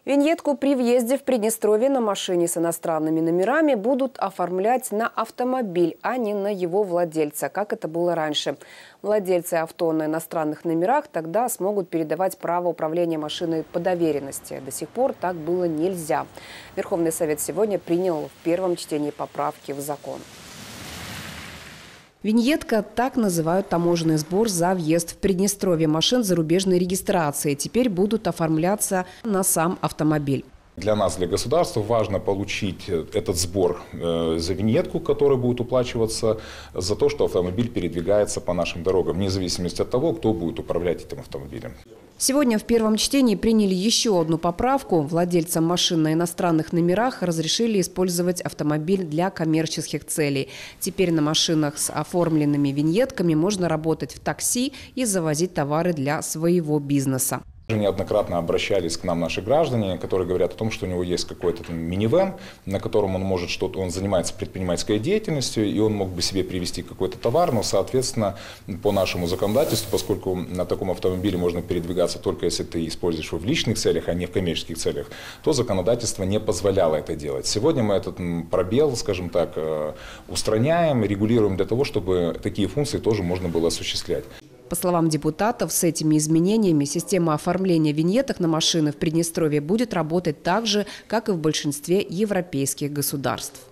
Виньетку при въезде в Приднестровье на машине с иностранными номерами будут оформлять на автомобиль, а не на его владельца, как это было раньше. Владельцы авто на иностранных номерах тогда смогут передавать право управления машиной по доверенности. До сих пор так было нельзя. Верховный Совет сегодня принял в первом чтении поправки в закон. Виньетка – так называют таможенный сбор за въезд в Приднестровье машин зарубежной регистрации. Теперь будут оформляться на сам автомобиль. Для нас, для государства, важно получить этот сбор за виньетку, который будет уплачиваться за то, что автомобиль передвигается по нашим дорогам, вне зависимости от того, кто будет управлять этим автомобилем. Сегодня в первом чтении приняли еще одну поправку. Владельцам машин на иностранных номерах разрешили использовать автомобиль для коммерческих целей. Теперь на машинах с оформленными виньетками можно работать в такси и завозить товары для своего бизнеса. Неоднократно обращались к нам наши граждане, которые говорят о том, что у него есть какой-то минивэн, на котором он может что-то, он занимается предпринимательской деятельностью, и он мог бы себе привезти какой-то товар, но, соответственно, по нашему законодательству, поскольку на таком автомобиле можно передвигаться только если ты используешь его в личных целях, а не в коммерческих целях, то законодательство не позволяло это делать. Сегодня мы этот пробел, скажем так, устраняем, регулируем для того, чтобы такие функции тоже можно было осуществлять. По словам депутатов, с этими изменениями система оформления виньеток на машины в Приднестровье будет работать так же, как и в большинстве европейских государств.